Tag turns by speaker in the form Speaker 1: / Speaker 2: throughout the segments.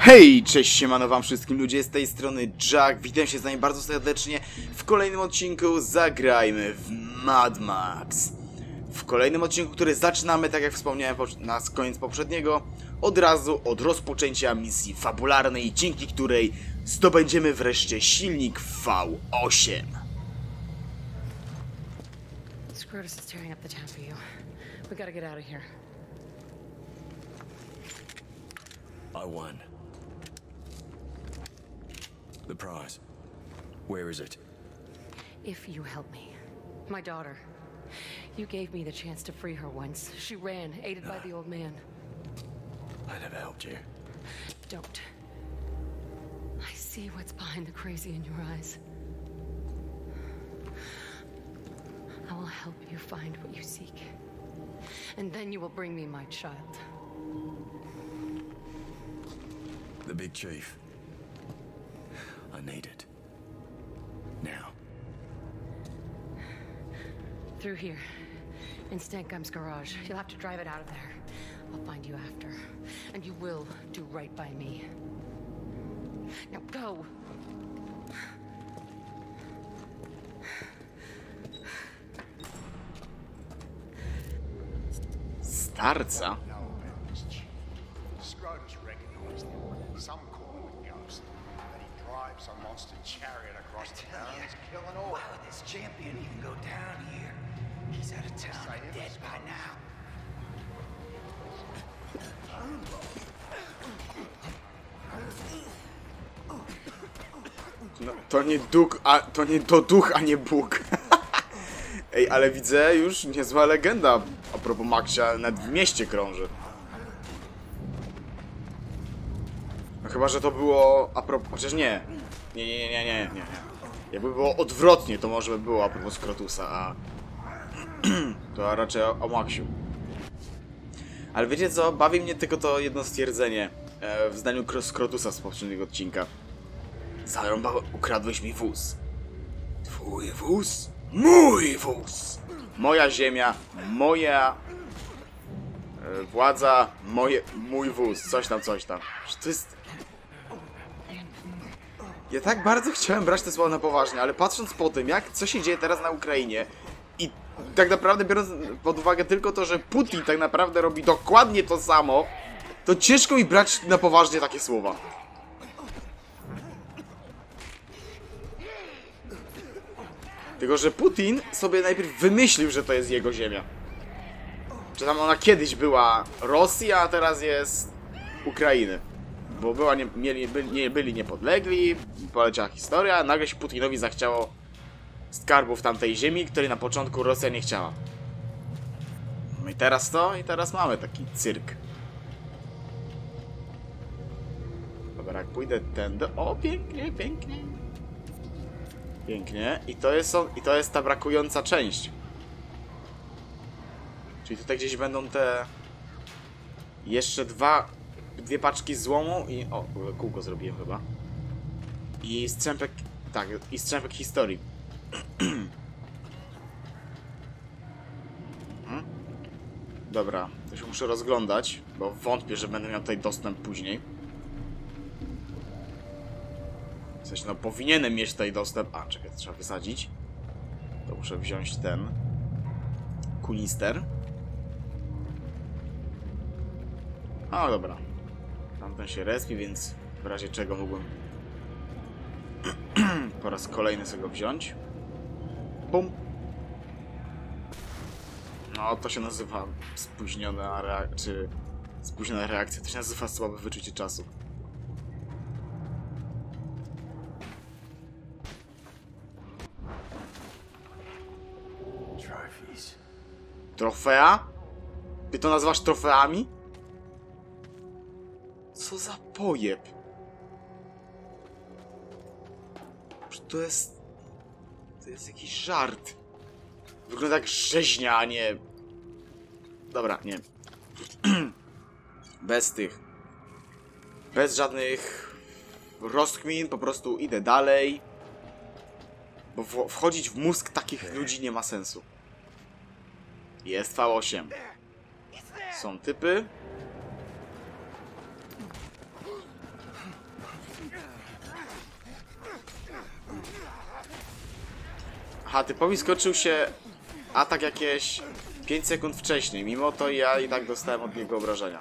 Speaker 1: Hej, cześć, siemano wam wszystkim ludzie, z tej strony Jack, witam się z wami bardzo serdecznie w kolejnym odcinku Zagrajmy w Mad Max. W kolejnym odcinku, który zaczynamy, tak jak wspomniałem na koniec poprzedniego, od razu od rozpoczęcia misji fabularnej, dzięki której zdobędziemy wreszcie silnik V8.
Speaker 2: Scrotus is tearing up the town for you. We gotta get out of here.
Speaker 3: I won. The prize. Where is it?
Speaker 2: If you help me. My daughter. You gave me the chance to free her once. She ran, aided by the old man.
Speaker 3: I never helped you.
Speaker 2: Don't. I see what's behind the crazy in your eyes. I will help you find what you seek. And then you will bring me my child.
Speaker 3: The big chief. I need it. Now.
Speaker 2: Through here. In Stankum's garage. You'll have to drive it out of there. I'll find you after. And you will do right by me. Now go!
Speaker 1: Starca?
Speaker 4: Scrotus recognized him. Some call him a ghost. But he drives a monster chariot across town. He's killing all.
Speaker 5: Why would this champion even go down here? He's out of town and dead by now.
Speaker 1: No, to nie duch, to duch, a nie Bóg. Ej, ale widzę już niezła legenda a propos Maxia, nawet w mieście krąży. No chyba, że to było a propos... Chociaż nie. Nie. Jakby było odwrotnie, to może by było a propos Scrotusa, a... to raczej o Maxiu. Ale wiecie co? Bawi mnie tylko to jedno stwierdzenie w zdaniu Scrotusa z poprzedniego odcinka. Zarąbał, ukradłeś mi wóz. Twój wóz? Mój wóz! Moja ziemia, moja władza, mój wóz. Coś tam. To jest... Ja tak bardzo chciałem brać te słowa na poważnie, ale patrząc po tym, co się dzieje teraz na Ukrainie i tak naprawdę biorąc pod uwagę tylko to, że Putin tak naprawdę robi dokładnie to samo, to ciężko mi brać na poważnie takie słowa. Tylko że Putin sobie najpierw wymyślił, że to jest jego ziemia. Że tam ona kiedyś była Rosji, a teraz jest Ukrainy. Bo byli niepodlegli, poleciała historia, nagle się Putinowi zachciało skarbów tamtej ziemi, której na początku Rosja nie chciała. No i teraz mamy taki cyrk. Dobra, jak pójdę tędy... O, pięknie. Pięknie. I to jest ta brakująca część. Czyli tutaj gdzieś będą te... Jeszcze dwie paczki złomu i... O, kółko zrobiłem chyba. I strzępek... Tak, i strzępek historii. Dobra, to się muszę rozglądać, bo wątpię, że będę miał tutaj dostęp później. W sensie, no powinienem mieć tutaj dostęp... A, czekaj, to trzeba wysadzić. To muszę wziąć ten... Kunister. O, dobra. Tamten się respi, więc w razie czego mógłbym... po raz kolejny sobie go wziąć. Bum! No, to się nazywa spóźniona reakcja, czy... Spóźniona reakcja. To się nazywa słabe wyczucie czasu. Trofea? Ty to nazywasz trofeami? Co za pojeb? To jest jakiś żart. Wygląda jak rzeźnia, a nie... Dobra, nie. Bez tych... Bez żadnych rozkmin, po prostu idę dalej. Bo wchodzić w mózg takich ludzi nie ma sensu. Jest V8. Są typy. Aha, typowi skoczył się atak jakieś 5 sekund wcześniej. Mimo to ja i tak dostałem od niego obrażenia.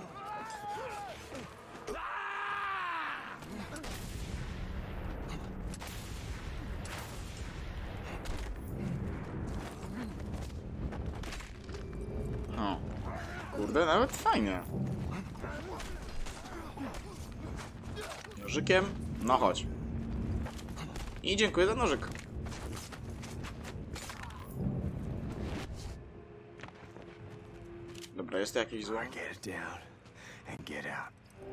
Speaker 1: O, kurde, nawet fajnie. Nożykiem? No chodź. I dziękuję za nożyk. Dobra, jest to jakiś złom?
Speaker 3: Get it down and get out.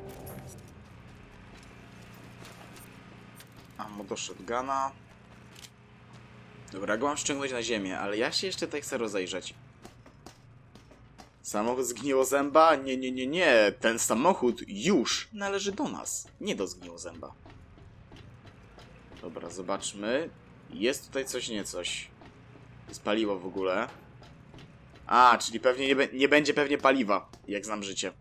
Speaker 1: Ammo do shotguna. Dobra, go mam ściągnąć na ziemię, ale ja się jeszcze tutaj chcę rozejrzeć. Samochód zgniłozęba? Nie, nie, nie, nie. Ten samochód już należy do nas. Nie do zgniłozęba. Dobra, zobaczmy. Jest tutaj coś, nie coś. Jest paliwo w ogóle. A, czyli pewnie nie będzie pewnie paliwa, jak znam życie.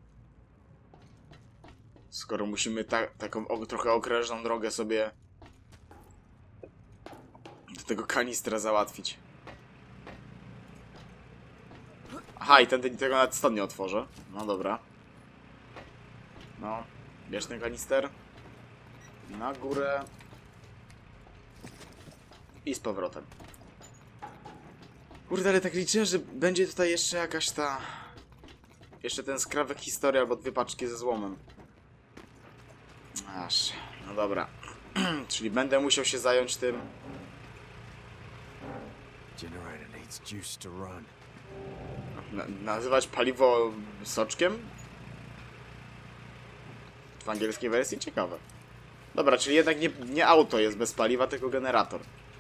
Speaker 1: Skoro musimy taką trochę okrężną drogę sobie do tego kanistra załatwić. Aha, i tego nawet stąd nie otworzę. No dobra. No, bierz ten kanister. Na górę. I z powrotem. Kurde, ale tak liczyłem, że będzie tutaj jeszcze jakaś ta... Jeszcze ten skrawek historii albo 2 paczki ze złomem. Aż, no dobra. Czyli będę musiał się zająć tym...
Speaker 3: Generator needs juice to run.
Speaker 1: Nazywać paliwo soczkiem? W angielskiej wersji? Ciekawe. Dobra, czyli jednak nie auto jest bez paliwa, tylko generator.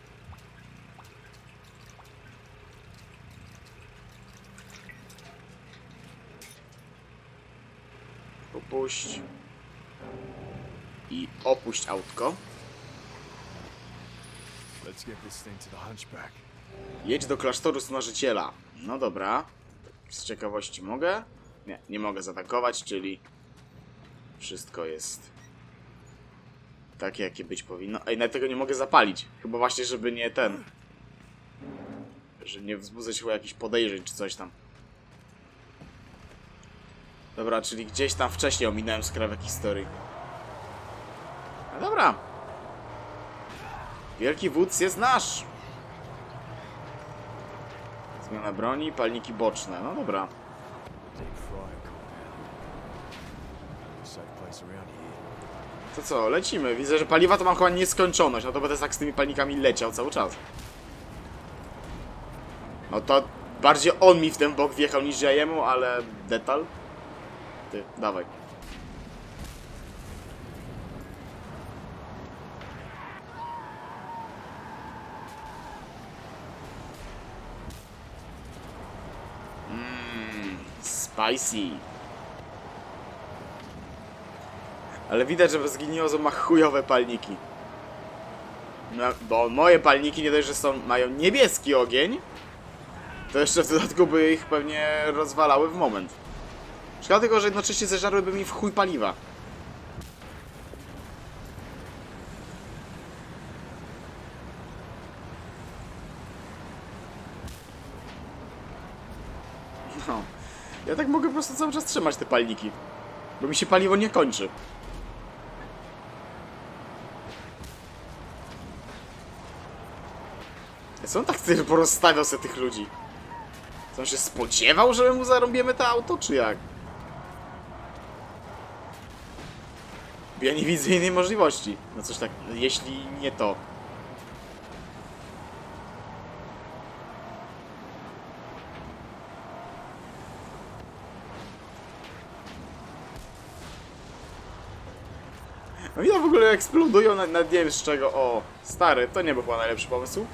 Speaker 1: Opuść. I opuść autko.
Speaker 3: Let's get this thing to the hunchback.
Speaker 1: Jedź do klasztoru Smażyciela. No dobra. Z ciekawości mogę? Nie, nie mogę zaatakować, czyli wszystko jest takie, jakie być powinno. Ej, nawet tego nie mogę zapalić. Chyba właśnie, żeby nie ten... Żeby nie wzbudzać chyba jakichś podejrzeń czy coś tam. Dobra, czyli gdzieś tam wcześniej ominąłem skrawek historii. No dobra. Wielki wódz jest nasz. Zmiana broni, palniki boczne. No dobra.
Speaker 3: Deep fryer compound. Safe place around here.
Speaker 1: To co, lecimy. Widzę, że paliwa to mam chyba nieskończoność. No to będę tak z tymi palnikami leciał cały czas. No to bardziej on mi w ten bok wjechał niż ja jemu, ale detal. Ty, dawaj. Spicy. Ale widać, że Zgniozo ma chujowe palniki. No, bo moje palniki nie dość, że mają niebieski ogień, to jeszcze w dodatku by ich pewnie rozwalały w moment. Szkoda tylko, że jednocześnie zeżarłyby mi w chuj paliwa. No. Ja tak mogę po prostu cały czas trzymać te palniki. Bo mi się paliwo nie kończy. Co on tak porozstawiał sobie tych ludzi? Co on się spodziewał, że my mu zarąbiemy to auto, czy jak? Bo ja nie widzę innej możliwości. No coś tak, jeśli nie to. No i ja w ogóle eksplodują na nie wiem z czego. O, stary, to nie był chyba najlepszy pomysł.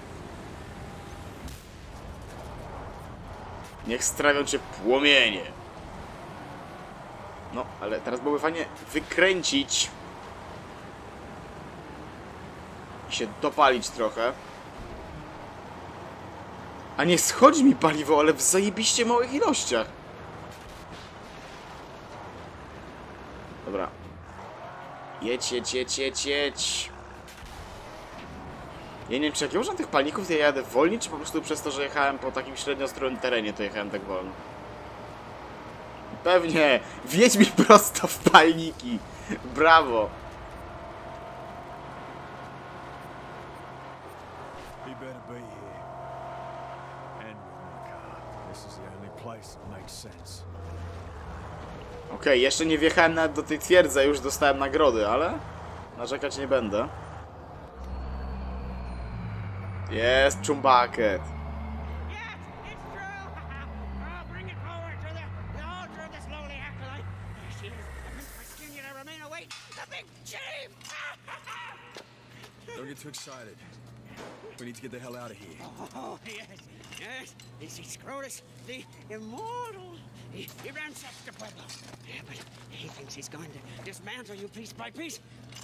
Speaker 1: Niech strawią cię płomienie. No, ale teraz byłoby fajnie wykręcić. I się dopalić trochę. A nie schodzi mi paliwo, ale w zajebiście małych ilościach. Dobra. Jedź, jedź, jedź, jedź, jedź. Ja nie wiem, czy jak ja używam tych palników, to ja jadę wolniej, czy po prostu przez to, że jechałem po takim średnio ostrym terenie, to jechałem tak wolno. Pewnie! Wjedź mi prosto w palniki! Brawo!
Speaker 3: He better be here. And with my car. This is the only place that makes sense.
Speaker 1: Okej, jeszcze nie wjechałem nawet do tej twierdzy, już dostałem nagrody, ale narzekać nie będę. Jest Chumbucket.
Speaker 5: Yes, it's true. Oh, bring it forward to the altar of this lowly acolyte. There she is, the Prince Virginia to remain await, the big chief.
Speaker 3: Don't get too excited. We need to get the hell out of here.
Speaker 5: Oh, yes, yes. Is he Scrotus, the immortal? He ransacks the pueblo. Yeah, but he thinks he's going to dismantle you piece by piece.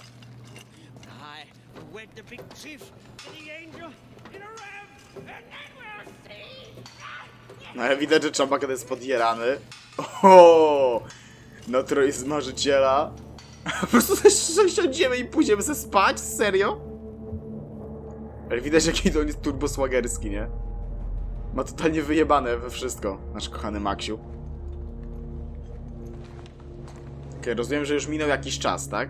Speaker 5: I will wed the big chief to the angel in a ram, and then we'll see.
Speaker 1: No ale widać, że Chumbucket jest podjerany. O, no trochę z marzyciela. Po prostu też siądziemy i pójdziemy sobie spać? Serio? Ale widać, jaki on jest turbosłagerski, nie? Ma totalnie wyjebane we wszystko, nasz kochany Maksiu. Okej, rozumiem, że już minął jakiś czas, tak?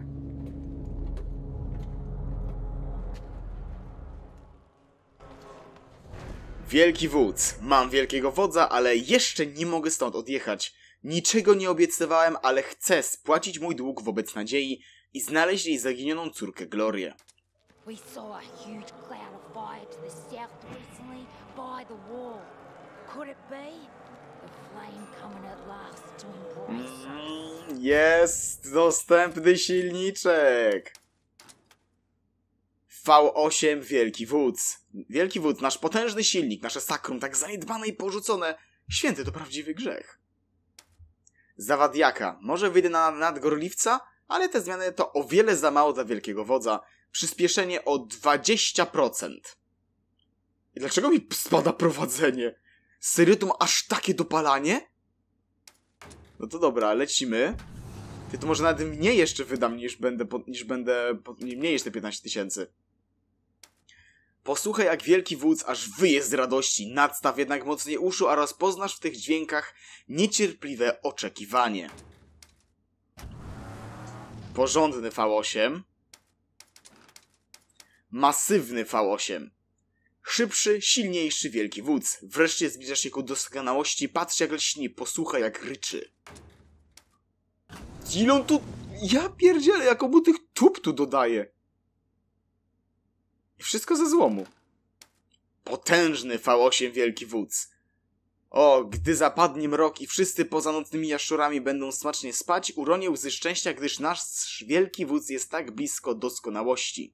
Speaker 1: Wielki wódz. Mam wielkiego wodza, ale jeszcze nie mogę stąd odjechać. Niczego nie obiecywałem, ale chcę spłacić mój dług wobec nadziei i znaleźć jej zaginioną córkę Glorię.
Speaker 6: We saw a huge cloud of fire to the south recently by the wall. Could it be? The flame coming at last to embrace us.
Speaker 1: Jest dostępny silniczek. V8 Wielki Wódz. Wielki Wódz, nasz potężny silnik, nasze sakrum, tak zaniedbane i porzucone. Święty to prawdziwy grzech. Zawadiaka. Może wyjdę na nadgorliwca, ale te zmiany to o wiele za mało dla Wielkiego Wodza. Przyspieszenie o 20%. I dlaczego mi spada prowadzenie? Serio, to ma aż takie dopalanie? No to dobra, lecimy. Ty, to może nawet mniej jeszcze wydam mniej niż te 15 000. Posłuchaj, jak Wielki Wódz aż wyje z radości. Nadstaw jednak mocniej uszu, a rozpoznasz w tych dźwiękach niecierpliwe oczekiwanie. Porządny V8. Masywny V8. Szybszy, silniejszy Wielki Wódz. Wreszcie zbliżasz się ku doskonałości. Patrz, jak lśni, posłuchaj, jak ryczy. Ile on tu... Ja pierdzielę, jaką mu tych tup tu dodaje. I wszystko ze złomu. Potężny V8 Wielki Wódz. O, gdy zapadnie mrok i wszyscy poza nocnymi jaszczurami będą smacznie spać, uronię łzy szczęścia, gdyż nasz Wielki Wódz jest tak blisko doskonałości.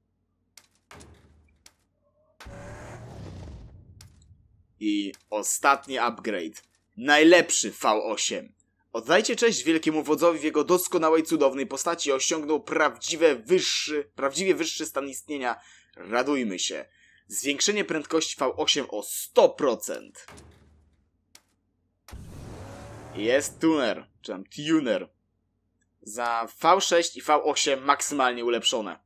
Speaker 1: I ostatni upgrade. Najlepszy V8. Oddajcie cześć Wielkiemu Wodzowi w jego doskonałej, cudownej postaci. Osiągnął prawdziwie wyższy stan istnienia. Radujmy się. Zwiększenie prędkości V8 o 100%. Jest tuner, czy tam tuner. Za V6 i V8 maksymalnie ulepszone.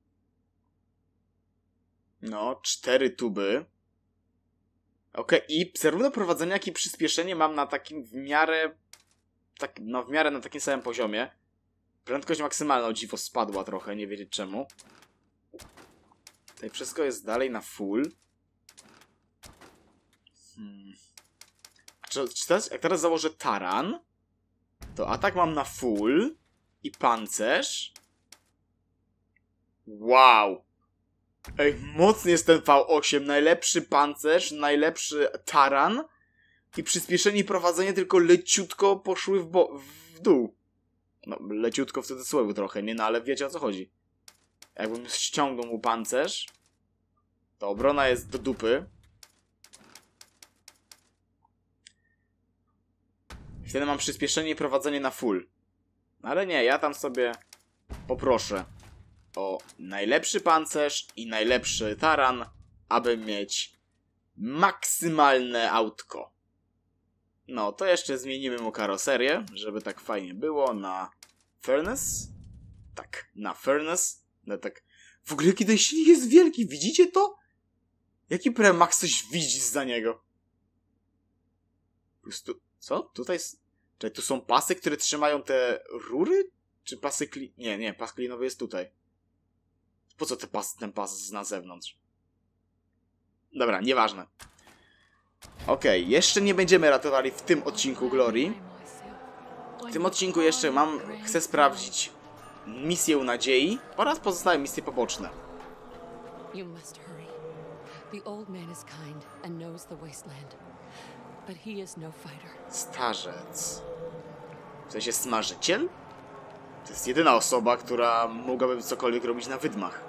Speaker 1: No, 4 tuby. Okej, i zarówno prowadzenie, jak i przyspieszenie mam na takim w miarę na takim samym poziomie. Prędkość maksymalna, o dziwo, spadła trochę, nie wiedzieć czemu. Tutaj wszystko jest dalej na full. Jak teraz założę taran, to atak mam na full i pancerz. Wow! Ej, mocny jest ten V8, najlepszy pancerz, najlepszy taran i przyspieszenie i prowadzenie tylko leciutko poszły w dół. No, leciutko w cudzysłowie trochę, nie? No, ale wiecie, o co chodzi. Jakbym ściągnął mu pancerz, to obrona jest do dupy. Wtedy mam przyspieszenie i prowadzenie na full. Ale nie, ja tam sobie poproszę o najlepszy pancerz i najlepszy taran, aby mieć maksymalne autko. No, to jeszcze zmienimy mu karoserię, żeby tak fajnie było na Furnace. Tak, na Furnace. No tak. W ogóle jaki ten silnik jest wielki, widzicie to? Jaki Premax coś widzi za niego? Po prostu... Co? Tutaj jest... Czekaj, tu są pasy, które trzymają te rury? Czy pasy Nie, pas klinowy jest tutaj. Po co ten pas na zewnątrz? Dobra, nieważne. Okej, jeszcze nie będziemy ratowali w tym odcinku Glory. W tym odcinku jeszcze chcę sprawdzić misję nadziei oraz pozostałe misje poboczne.
Speaker 2: You must hurry. The old man is kind and knows the wasteland, but he is no fighter.
Speaker 1: Starzec. W sensie smażyciel? To jest jedyna osoba, która mogłaby cokolwiek robić na wydmach.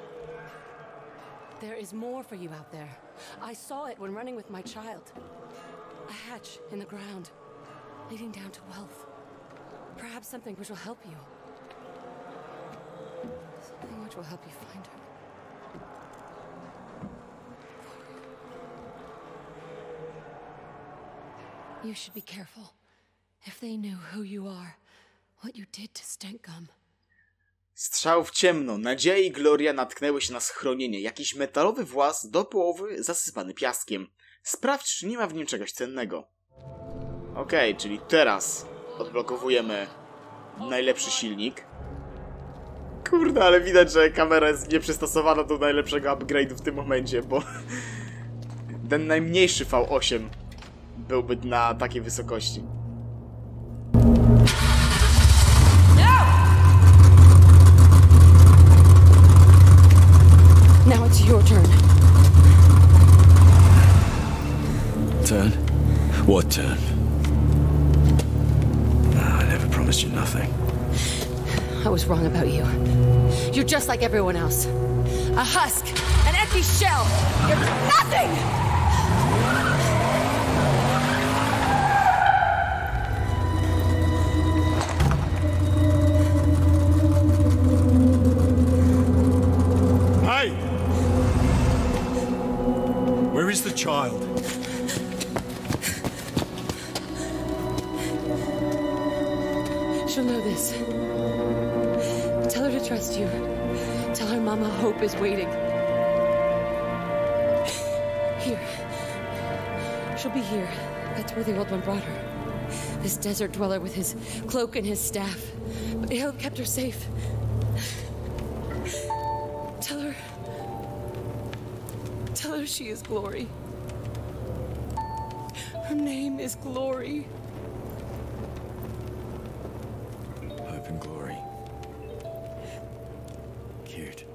Speaker 2: There is more for you out there. I saw it when running with my child. A hatch in the ground, leading down to wealth. Perhaps something which will help you. Something which will help you find her. You should be careful. If they knew who you are, what you did to Stenkum.
Speaker 1: Strzał w ciemno. Nadzieja i Gloria natknęły się na schronienie. Jakiś metalowy właz do połowy zasypany piaskiem. Sprawdź, czy nie ma w nim czegoś cennego. Okej, czyli teraz odblokowujemy najlepszy silnik. Kurde, ale widać, że kamera jest nieprzystosowana do najlepszego upgrade'u w tym momencie, bo ten najmniejszy V8 byłby na takiej wysokości.
Speaker 2: Now it's your turn.
Speaker 3: Turn? What turn? I never promised you nothing.
Speaker 2: I was wrong about you. You're just like everyone else. A husk, an empty shell. You're nothing!
Speaker 3: Hey! Where is the child?
Speaker 2: She'll know this. Tell her to trust you. Tell her Mama Hope is waiting. Here. She'll be here. That's where the old one brought her. This desert dweller with his cloak and his staff. But Hale kept her safe. Tell her she is Glory. Her name is Glory.
Speaker 3: Hope and glory. Cute.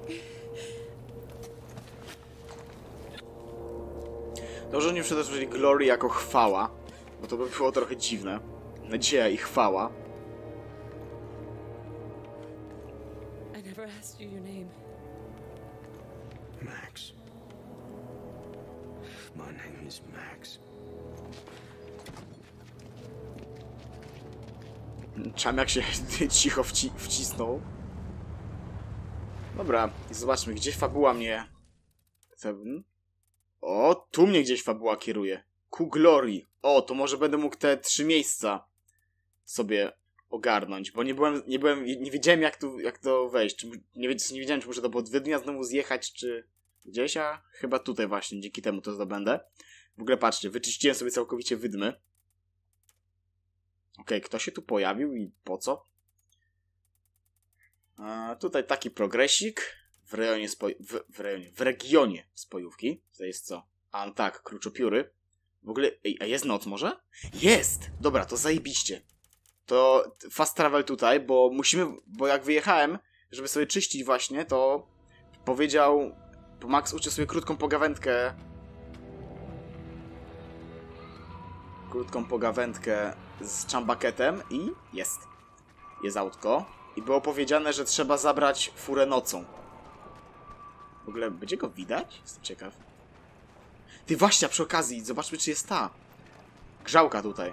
Speaker 1: Dobrze, nie przetłumaczyli Glory jako chwała, bo to by było trochę dziwne. Nadzieja i chwała.
Speaker 2: I never asked you your name.
Speaker 3: Max. My name is Max.
Speaker 1: Czam jak się cicho wcisnął. Dobra, zobaczmy, gdzie fabuła mnie... O, tu mnie gdzieś fabuła kieruje. Ku Glory. O, to może będę mógł te 3 miejsca sobie ogarnąć, bo nie wiedziałem jak to wejść. Nie wiedziałem, czy muszę do Podwydnia znowu zjechać, czy gdzieś, a chyba tutaj właśnie, dzięki temu to zdobędę. W ogóle patrzcie, wyczyściłem sobie całkowicie wydmy. Okej, kto się tu pojawił i po co? Tutaj taki progresik w rejonie w regionie spojówki. To jest co? A no tak, kluczopióry. W ogóle, a jest noc może? Jest! Dobra, to zajebiście. To fast travel tutaj, bo jak wyjechałem, żeby sobie czyścić właśnie, to powiedział, bo Max uczył sobie krótką pogawędkę z Chambaketem i jest autko. I było powiedziane, że trzeba zabrać furę nocą. W ogóle będzie go widać? Jestem ciekaw. Ty właśnie, a przy okazji, zobaczmy, czy jest ta grzałka tutaj.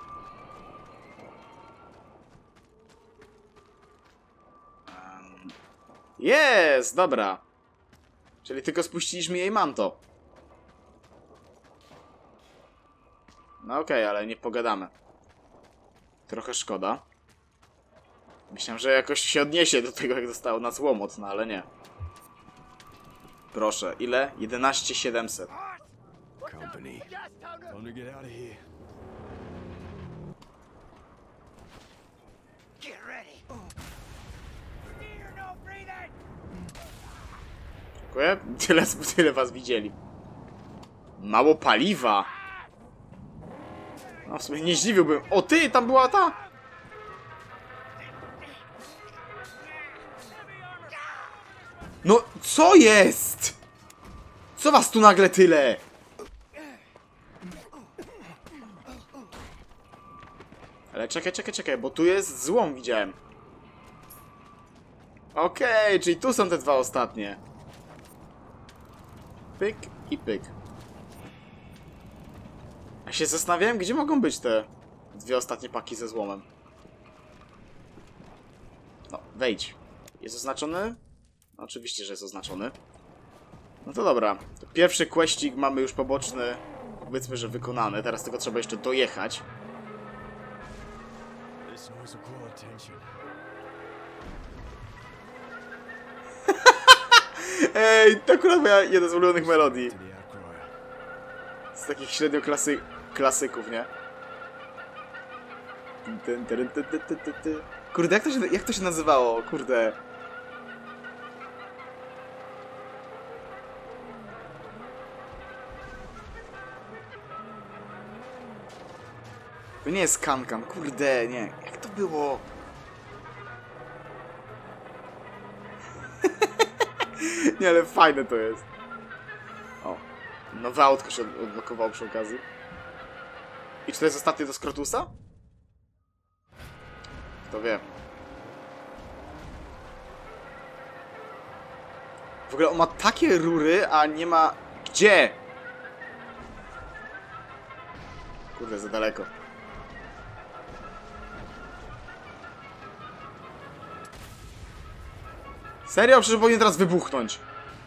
Speaker 1: Jest, dobra. Czyli tylko spuściliśmy jej manto. No okej, ale nie pogadamy. Trochę szkoda. Myślałem, że jakoś się odniesie do tego, jak dostało nas łomot, no ale nie. Proszę, ile? 11700.
Speaker 3: Company. Time to get out of here.
Speaker 5: Get ready. Fear no breathing.
Speaker 1: Dziękuję. Tyle was widzieli. Mało paliwa. No w sumie nie zdziwiłbym. O ty, tam była ta! No, co jest? Co was tu nagle tyle? Ale czekaj, bo tu jest złom, widziałem. Okej, czyli tu są te dwa ostatnie. Pyk i pyk. Ja się zastanawiałem, gdzie mogą być te dwie ostatnie paki ze złomem. No, wejdź. Jest oznaczony? No, oczywiście, że jest oznaczony. No to dobra. To pierwszy questik mamy już poboczny, powiedzmy, że wykonany. Teraz tylko trzeba jeszcze dojechać.
Speaker 3: This noise will call attention.
Speaker 1: Ej, to akurat moja jedna z ulubionych melodii.
Speaker 3: To the outcry.
Speaker 1: Z takich średnio klasyków, nie? Kurde, jak to się nazywało? Kurde. To nie jest Kankan, kurde, nie. Jak to było? Nie, ale fajne to jest. O, nowe autko się odblokowało przy okazji. I czy to jest ostatnie do Skrotusa? Kto wie. W ogóle on ma takie rury, a nie ma... Gdzie? Kurde, za daleko. Serio? Przecież powinien teraz wybuchnąć.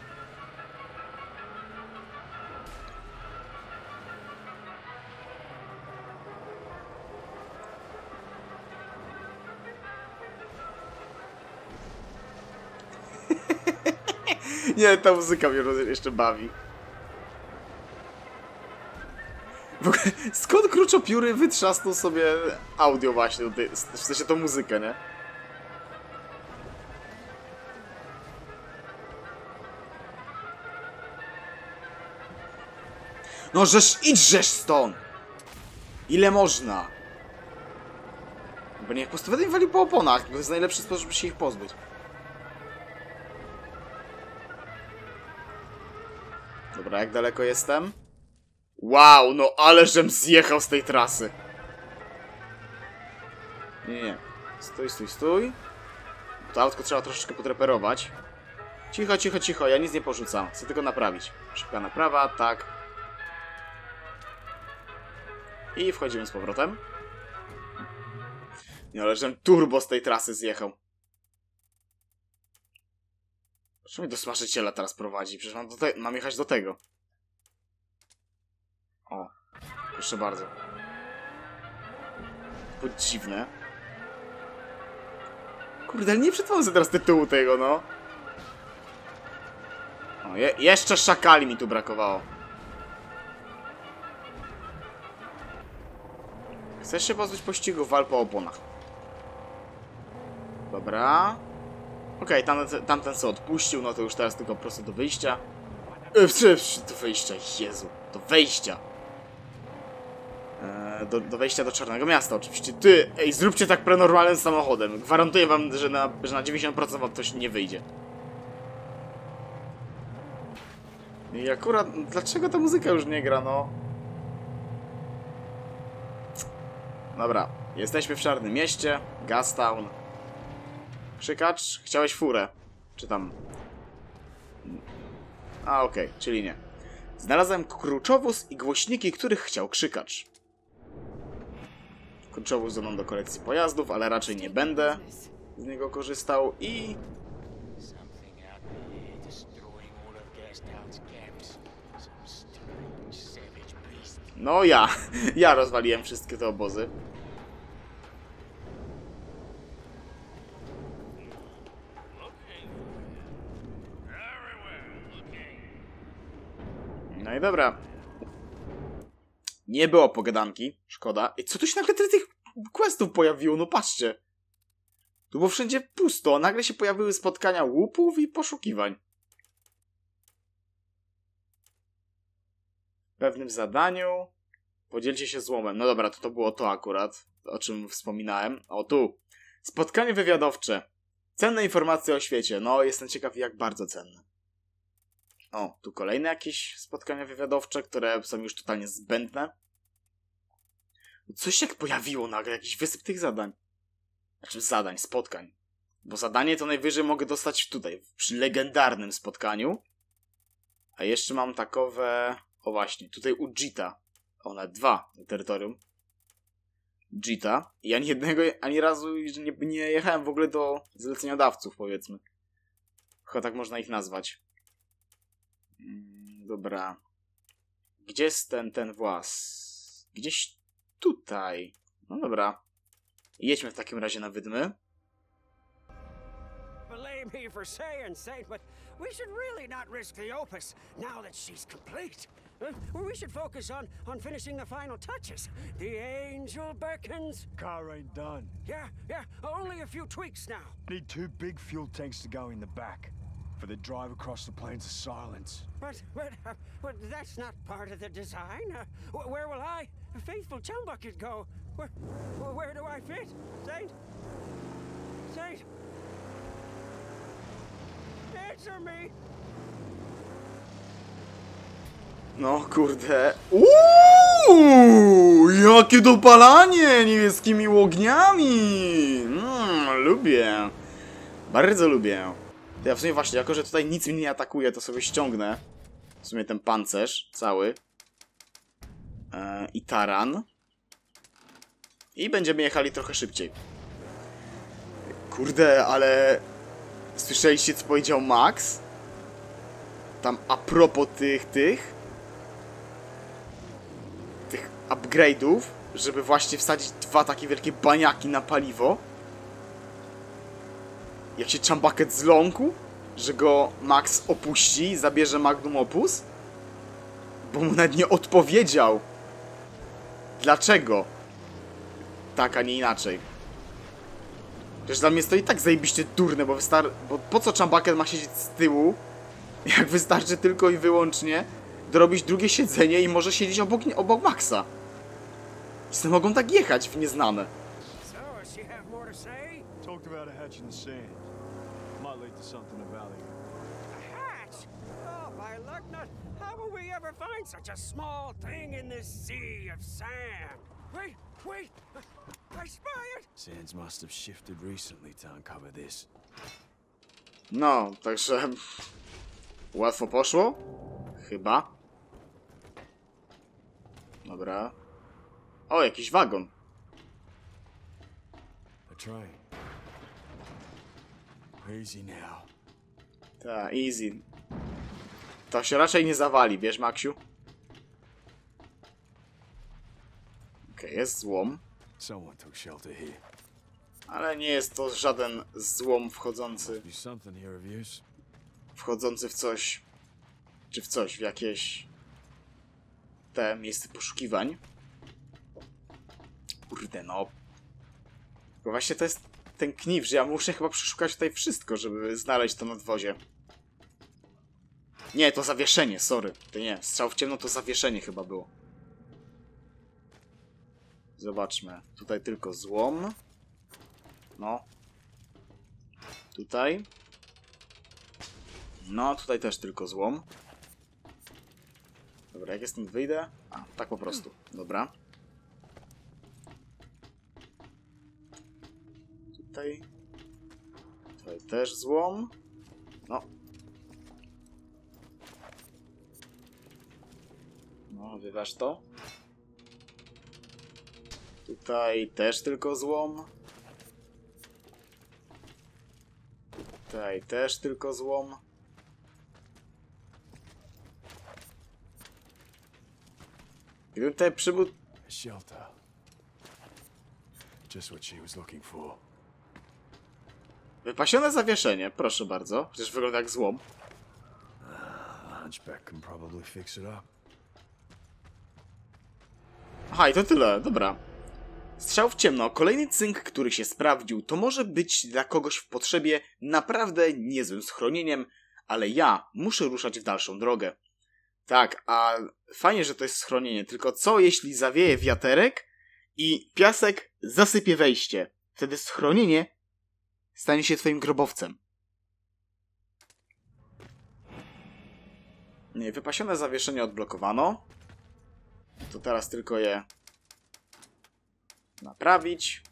Speaker 1: Nie, ta muzyka mnie jeszcze bawi. W ogóle, skąd Kruczopióry wytrzasnął sobie audio właśnie, w sensie tą muzykę, nie? No idźżesz stąd! Ile można? Bo niech po prostu będę im walił po oponach, to jest najlepszy sposób, żeby się ich pozbyć. Dobra, jak daleko jestem? Wow, no ale żem zjechał z tej trasy. Nie. Stój. To autko trzeba troszeczkę podreperować. Cicho, ja nic nie porzucam. Chcę tylko naprawić. Szybka naprawa, tak. I wchodzimy z powrotem. Nie, ale żem turbo z tej trasy zjechał. Proszę mnie do smaszyciela teraz prowadzi. Przecież mam jechać do tego. O, proszę bardzo. To dziwne. Kurde, ale nie przetworzę sobie teraz tytułu tego, no. O, jeszcze szakali mi tu brakowało. Chcesz się pozbyć pościgu? Wal po oponach. Dobra. Okej, tamten co odpuścił, no to już teraz tylko po prostu do wyjścia. Do wyjścia, Jezu. Do wejścia. Do wejścia do Czarnego Miasta oczywiście. Ej, zróbcie tak prenormalnym samochodem. Gwarantuję wam, że na 90% wam coś nie wyjdzie. I akurat, dlaczego ta muzyka już nie gra, no? Dobra, jesteśmy w Czarnym Mieście, Gastown. Krzykacz, chciałeś furę. Czy tam... A, okej, czyli nie. Znalazłem kruczowóz i głośniki, których chciał krzykacz. Kruczowóz dodam do kolekcji pojazdów, ale raczej nie będę z niego korzystał i... No ja rozwaliłem wszystkie te obozy. dobra. Nie było pogadanki. Szkoda. I co tu się nagle tyle tych questów pojawiło? No patrzcie. Tu było wszędzie pusto. Nagle się pojawiły spotkania łupów i poszukiwań. W pewnym zadaniu podzielcie się złomem. No dobra, to było to akurat, o czym wspominałem. O tu. Spotkanie wywiadowcze. Cenne informacje o świecie. No, jestem ciekaw, jak bardzo cenne. O, tu kolejne jakieś spotkania wywiadowcze, które są już totalnie zbędne. Coś się pojawiło nagle, jakiś wysyp tych zadań. Znaczy zadań, spotkań. Bo zadanie to najwyżej mogę dostać tutaj, przy legendarnym spotkaniu. A jeszcze mam takowe... O właśnie, tutaj u Jita. One dwa na terytorium Jita. I ani jednego, ani razu nie jechałem w ogóle do zleceniodawców, powiedzmy. Chyba tak można ich nazwać. Dobra. Gdzie jest ten włas? Gdzieś tutaj. No dobra. Jedźmy w takim razie na wydmy.
Speaker 5: Believe me for saying, Saint, but we should really not risk the Opus now that she's complete. We should focus on finishing the final touches. The Angel beckons.
Speaker 3: Car ain't done.
Speaker 5: Yeah, only a few tweaks now.
Speaker 3: Need 2 big fuel tanks to go in the back for the drive across the plains of silence.
Speaker 5: But that's not part of the design. Where will I, faithful Chumbucket, go? Where do I fit? Saint? Answer me!
Speaker 1: No kurde. Jakie dopalanie niebieskimi ogniami. Lubię. Bardzo lubię. To ja w sumie właśnie, jako że tutaj nic mnie nie atakuje, to sobie ściągnę w sumie ten pancerz cały. I taran. I będziemy jechali trochę szybciej. Kurde, ale... Słyszeliście, co powiedział Max? Tam a propos tych upgrade'ów, żeby właśnie wsadzić 2 takie wielkie baniaki na paliwo. Jak się Chumbucket zląkł, że go Max opuści i zabierze Magnum Opus? Bo mu nawet nie odpowiedział. Dlaczego? Tak, a nie inaczej. Przecież dla mnie jest to i tak zajebiście durne, bo po co Chumbucket ma siedzieć z tyłu, jak wystarczy tylko i wyłącznie dorobić drugie siedzenie i może siedzieć obok Maxa. I mogą tak jechać w nieznane.
Speaker 5: So, does she have more to say?
Speaker 3: Talked about a hatch in the sand. Might lead to something of value.
Speaker 5: A hatch? Oh, by luck nut, how will we ever find such a small thing in this sea of sand? Wait! I spy it!
Speaker 3: Sands must have shifted recently to uncover this.
Speaker 1: No, także... Łatwo poszło? Chyba. Dobra. O, jakiś wagon.
Speaker 3: A train. Easy now.
Speaker 1: Ta, easy. To się raczej nie zawali, wiesz, Maksiu? Okej, jest złom.
Speaker 3: Someone took shelter here.
Speaker 1: Ale nie jest to żaden złom
Speaker 3: Be something here of use.
Speaker 1: wchodzący w coś, czy w coś, w jakieś te miejsce poszukiwań. Kurde, no. Bo właśnie to jest ten kniw, że ja muszę chyba przeszukać tutaj wszystko, żeby znaleźć to nadwozie. Nie, to zawieszenie, sorry. To nie, strzał w ciemno to zawieszenie chyba było. Zobaczmy. Tutaj tylko złom. No. Tutaj. No, tutaj też tylko złom. Dobra, jak ja stąd wyjdę? A, tak po prostu. Dobra. Tutaj. Tutaj też złom. No. No, wyważ to. Tutaj też tylko złom. Tutaj też tylko złom. Gdybym tutaj przybył...
Speaker 3: A shelter. Just what she was looking for.
Speaker 1: Wypasione zawieszenie, proszę bardzo. Przecież wygląda jak złom.
Speaker 3: A hunchback can probably fix it up.
Speaker 1: Aha, i to tyle, dobra. Strzał w ciemno. Kolejny cynk, który się sprawdził, to może być dla kogoś w potrzebie naprawdę niezłym schronieniem, ale ja muszę ruszać w dalszą drogę. Tak, a fajnie, że to jest schronienie, tylko co jeśli zawieje wiaterek i piasek zasypie wejście? Wtedy schronienie stanie się twoim grobowcem. Nie, wypasione zawieszenie odblokowano. To teraz tylko je naprawić.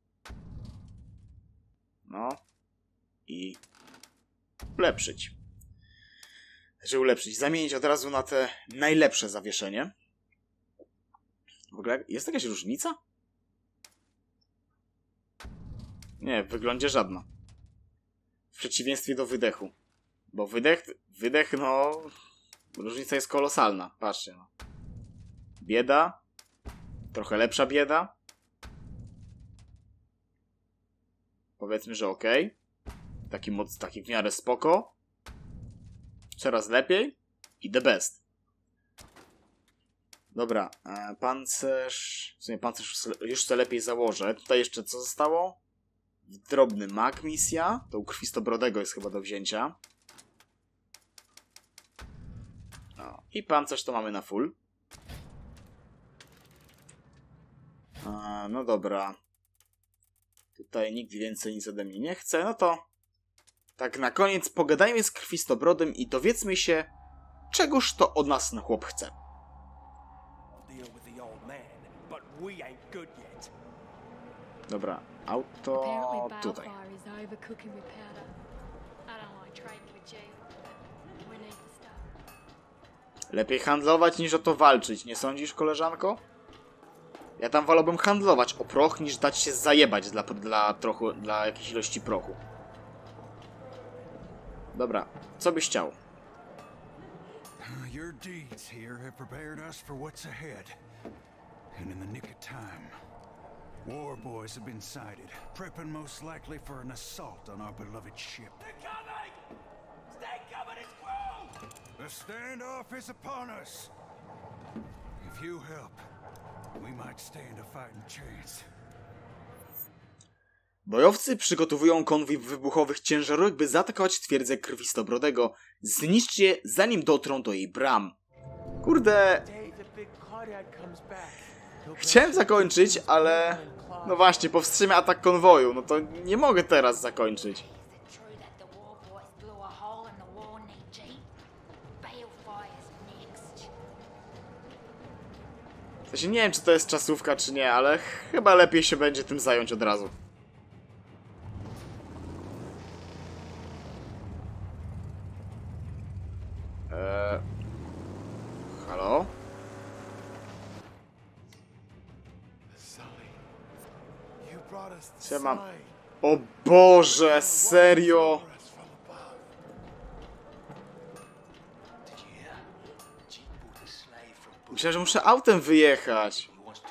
Speaker 1: No. I ulepszyć. Znaczy ulepszyć. Zamienić od razu na te najlepsze zawieszenie. W ogóle jest jakaś różnica? Nie, w wyglądzie żadna. W przeciwieństwie do wydechu. Bo wydech, no... Różnica jest kolosalna. Patrzcie, no. Bieda. Trochę lepsza bieda. Powiedzmy, że okej. Taki w miarę spoko. Coraz lepiej. I the best. Dobra. Pancerz... W sumie pancerz już co lepiej założę. Tutaj jeszcze co zostało? Drobny mag misja. To u Krwistobrodego jest chyba do wzięcia. No. I pancerz to mamy na full. No dobra. Tutaj nikt więcej nic ode mnie nie chce. No to tak na koniec pogadajmy z Krwistobrodem i dowiedzmy się, czegoż to od nas ten chłop chce. Dobra, auto tutaj. Lepiej handlować niż o to walczyć, nie sądzisz, koleżanko? Ja tam wolałbym handlować o proch, niż dać się zajebać dla jakiejś ilości prochu. Dobra, co byś chciał?
Speaker 3: Your deeds here have prepared us for what's ahead. And in the nick of time, war boys have been sighted, prepping most likely for an assault on our beloved ship. They're coming! Stay coming, it's crew! The standoff is upon us. If you help, we might stand a fighting chance.
Speaker 1: Bojowcy przygotowują konwój wybuchowych ciężarówek, by zaatakować twierdzę Krwistobrodego. Zniszczcie je, zanim dotrą do jej bram. Kurde... Chciałem zakończyć, ale... No właśnie, powstrzymia atak konwoju. No to nie mogę teraz zakończyć. W sensie nie wiem, czy to jest czasówka, czy nie, ale chyba lepiej się będzie tym zająć od razu. Halo? Co ja mam? O Boże, serio? Myślałem, że muszę autem wyjechać.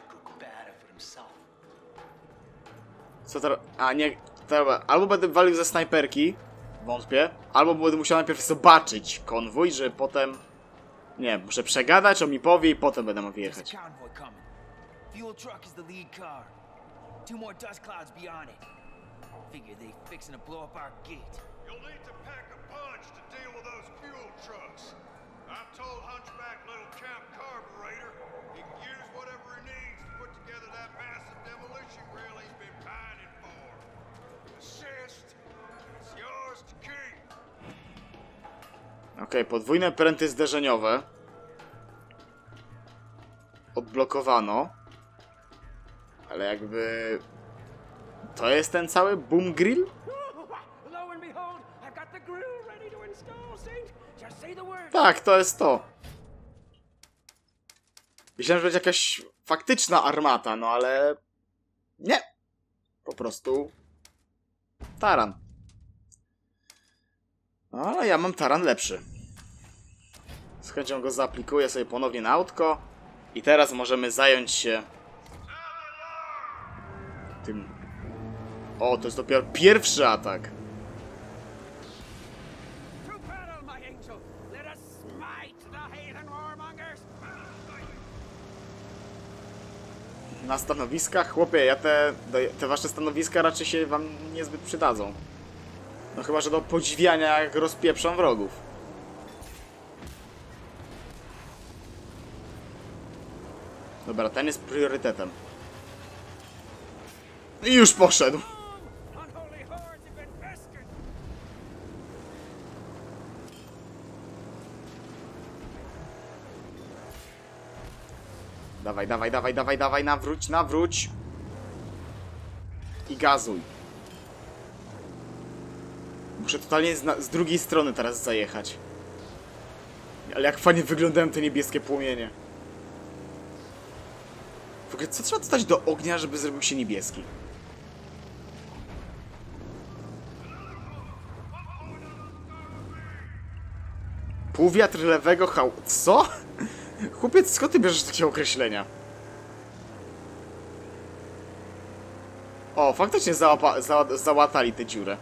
Speaker 1: Co teraz? A nie, teraz albo będę walił ze snajperki, wątpię, albo będę musiał najpierw zobaczyć konwój, żeby potem... Nie, muszę przegadać, on mi powie i potem będę mógł wyjechać.
Speaker 7: Fuel truck is the lead car. 2 more dust clouds beyond it. Figure they fixing to blow up our gate.
Speaker 4: You'll need to pack a punch to deal with those fuel trucks. I've told Hunchback Little Camp Carburetor he can use whatever he needs to put together that massive demolition grill he's been pining for. Assist. It's yours to keep.
Speaker 1: Okej, podwójne pręty zderzeniowe. Odblokowano. Ale jakby... To jest ten cały boom grill? Tak, to jest to. Myślałem, że będzie jakaś faktyczna armata, no ale... Nie. Po prostu... taran. No, ale ja mam taran lepszy. Z chęcią go zaaplikuję sobie ponownie na autko. I teraz możemy zająć się... tym... O, to jest dopiero pierwszy atak. na stanowiskach? Chłopie, te wasze stanowiska raczej się wam niezbyt przydadzą. No chyba, że do podziwiania, jak rozpieprzą wrogów. Dobra, ten jest priorytetem. I już poszedł.
Speaker 5: Unholy hordes have been pestered.
Speaker 1: Dawaj, dawaj, dawaj, dawaj, dawaj, nawróć, nawróć. I gazuj. Muszę totalnie z drugiej strony teraz zajechać. Ale jak fajnie wyglądają te niebieskie płomienie. W ogóle co trzeba dodać do ognia, żeby zrobił się niebieski? Półwiatr lewego Co? Chłopiec, skąd ty bierzesz takie określenia? O, faktycznie załatali tę dziurę.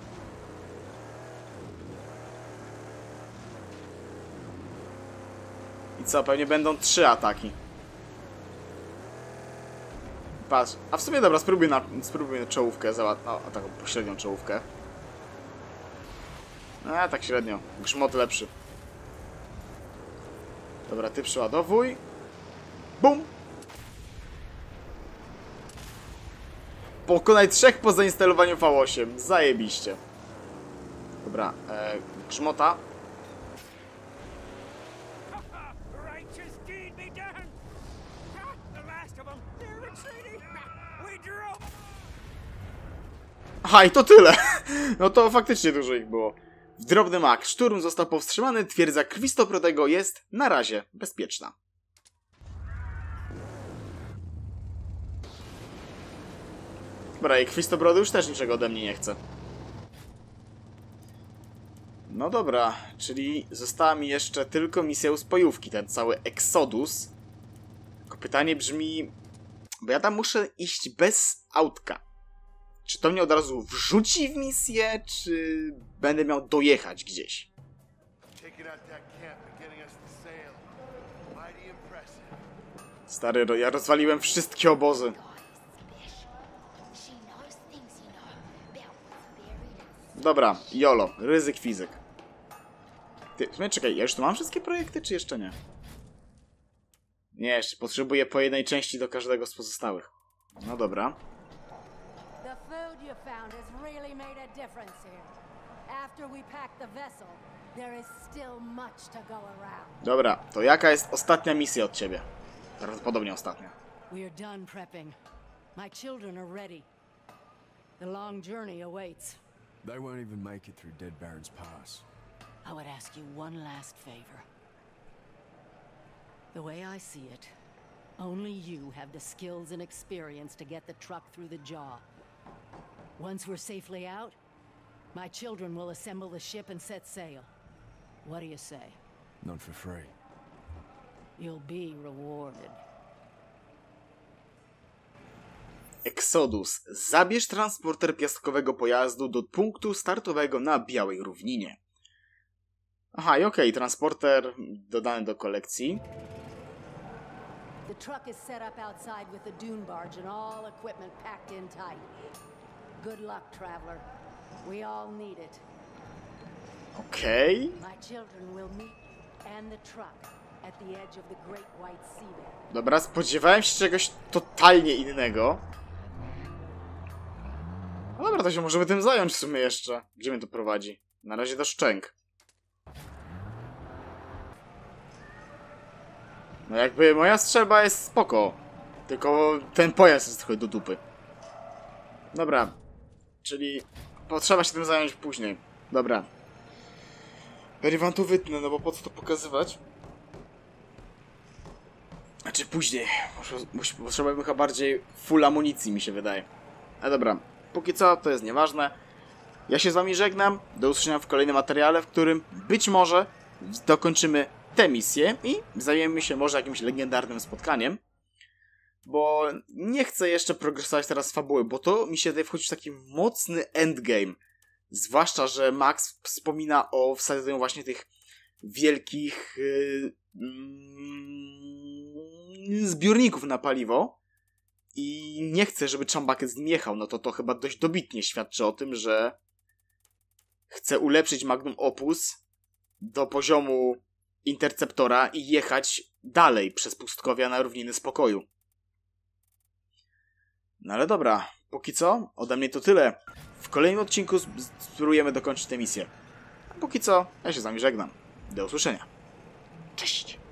Speaker 1: I co, pewnie będą 3 ataki. Patrz, a w sumie dobra, spróbuj na czołówkę taką pośrednią czołówkę. A, tak średnio. Grzmot lepszy. Dobra, ty przeładowuj. Bum! Pokonaj 3 po zainstalowaniu V8. Zajebiście. Dobra, grzmota.
Speaker 5: Righteous deed be done. The last of them, they're retreating. We drove.
Speaker 1: Aha, i to tyle. No to faktycznie dużo ich było. W drobny mak. Szturm został powstrzymany. Twierdza Krwistoprodego jest na razie bezpieczna. Dobra, i Krwistobrody już też niczego ode mnie nie chce. No dobra, czyli została mi jeszcze tylko misja uspojówki, ten cały Exodus. Tylko pytanie brzmi... Bo ja tam muszę iść bez autka. Czy to mnie od razu wrzuci w misję, czy będę miał dojechać gdzieś? Stary, ja rozwaliłem wszystkie obozy. Dobra, YOLO, ryzyk fizyk. Ty, w sumie czekaj, ja już tu mam wszystkie projekty, czy jeszcze nie? Nie, jeszcze potrzebuję po jednej części do każdego z pozostałych. No dobra.
Speaker 8: The food you found has really made a difference here. After we pack the vessel, there is still much to go around.
Speaker 1: Dobra, to jaka jest ostatnia misja od ciebie? Prawdopodobnie ostatnia.
Speaker 8: We're done prepping. My children are ready. The long journey awaits.
Speaker 9: They won't even make it through Dead Baron's Pass.
Speaker 8: I would ask you one last favor. The way I see it, only you have the skills and experience to get the truck through the jaw. Once we're safely out, my children will assemble the ship and set sail. What do you say?
Speaker 9: Not for free.
Speaker 8: You'll be rewarded.
Speaker 1: Exodus. Zabierz transporter piastkowego pojazdu do punktu startowego na Białej Równinie. Aha, i okej, transporter dodany do kolekcji.
Speaker 8: The truck is set up outside with the dune barge and all equipment packed in tight. Good luck, traveler. We all need it.
Speaker 1: Okej.
Speaker 8: My children will meet and the truck at the edge of the Great White Sea there.
Speaker 1: Dobra, spodziewałem się czegoś totalnie innego. No dobra, to się możemy tym zająć w sumie jeszcze. Gdzie mnie to prowadzi? Na razie do Szczęk. No jakby moja strzelba jest spoko. Tylko ten pojazd jest trochę do dupy. Dobra. Czyli potrzeba się tym zająć później. Dobra. Periwantu wytnę, no bo po co to pokazywać? Znaczy później. Potrzebujemy chyba bardziej full amunicji, mi się wydaje. Ale dobra. Póki co to jest nieważne. Ja się z wami żegnam. Do usłyszenia w kolejnym materiale, w którym być może dokończymy tę misję i zajmiemy się może jakimś legendarnym spotkaniem. Bo nie chcę jeszcze progresować teraz fabuły, bo to mi się tutaj wchodzi w taki mocny endgame. Zwłaszcza, że Max wspomina o wsadzeniu właśnie tych wielkich zbiorników na paliwo. i nie chce, żeby Chumbucket z nim jechał, no to chyba dość dobitnie świadczy o tym, że chce ulepszyć Magnum Opus do poziomu Interceptora i jechać dalej przez pustkowia na równiny spokoju. No ale dobra, póki co ode mnie to tyle. W kolejnym odcinku spróbujemy dokończyć tę misję. A póki co, ja się z wami żegnam. Do usłyszenia. Cześć!